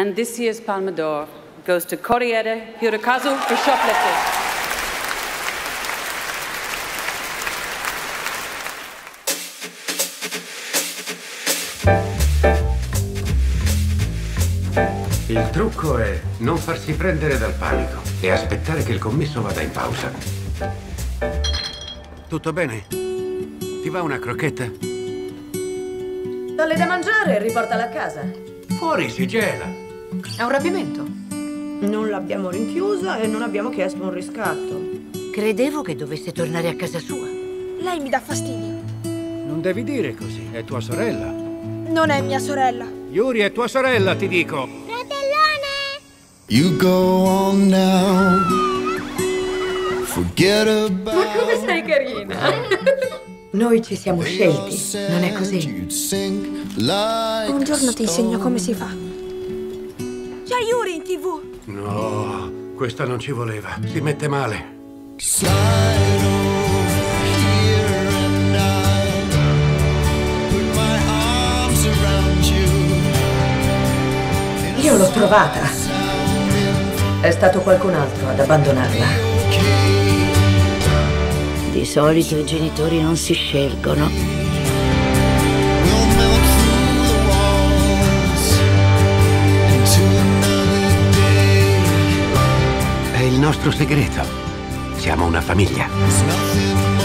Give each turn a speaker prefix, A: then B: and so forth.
A: And this year's Palme d'Or goes to Corriere Hirokazu for Shoplifting.
B: Il trucco è non farsi prendere dal panico e aspettare che il commesso vada in pausa. Tutto bene? Ti va una crocchetta?
C: Dalle da mangiare e riportala a casa.
B: Fuori si gela.
D: È un rapimento.
C: Non l'abbiamo rinchiusa e non abbiamo chiesto un riscatto.
E: Credevo che dovesse tornare a casa sua.
F: Lei mi dà fastidio.
G: Non devi dire così, è tua sorella.
F: Non è mia sorella.
G: Yuri è tua sorella, ti dico.
F: Fratellone!
H: You go on now. Forget about.
D: Ma come sei carina!
C: Noi ci siamo scelti, non è così?
F: Un giorno ti insegno come si fa. C'è Yuri in TV!
B: No, questa non ci voleva. Si mette male.
H: Slide over here and I put my arms around you.
C: Io l'ho trovata. È stato qualcun altro ad abbandonarla.
E: Di solito i genitori non si scelgono.
H: We'll melt through the walls into another day.
B: È il nostro segreto. Siamo una famiglia.
H: There's nothing